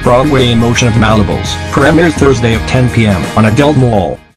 Broadway in Motion of Malibu's. Premieres Thursday at 10 p.m. on Adult Mall.